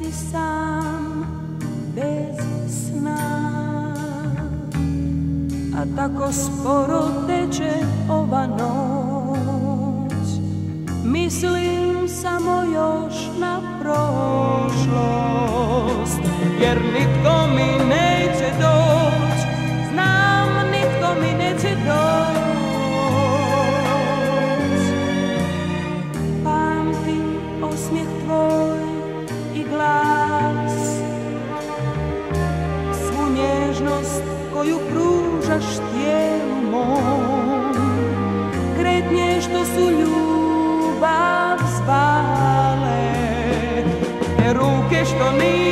si sam bez sna, a tako sporo teče ova noć. Mislim samo još na prošlost, jer nitko mi neće doć, znam nitko mi neće doć. Pamtim osmijeh tvoj i glas, svu nježnost koju pružaš tijelu mom, kretnje što su ljubav zvale, te ruke što nije